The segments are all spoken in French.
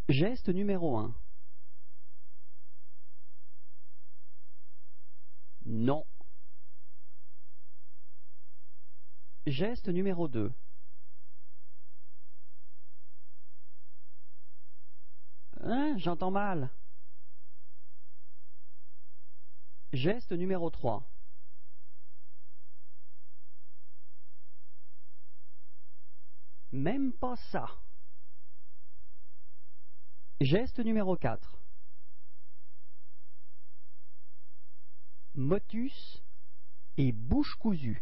Geste numéro 1. Non. Geste numéro 2. Hein, j'entends mal. Geste numéro 3. Même pas ça. Geste numéro 4. Motus et bouche cousue.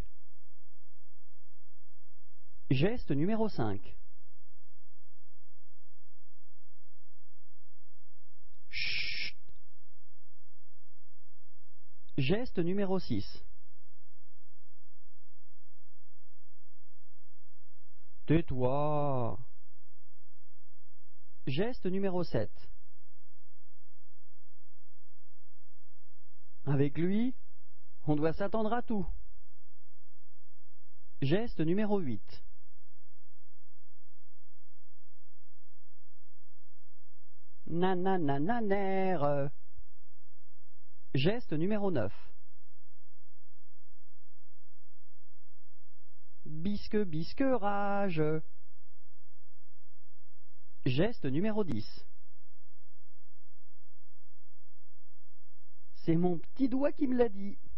Geste numéro 5. Chut. Geste numéro 6. Tais-toi. Geste numéro 7. Avec lui, on doit s'attendre à tout. Geste numéro 8. Nananananer. Geste numéro 9. Bisque bisque rage. Geste numéro 10. C'est mon petit doigt qui me l'a dit.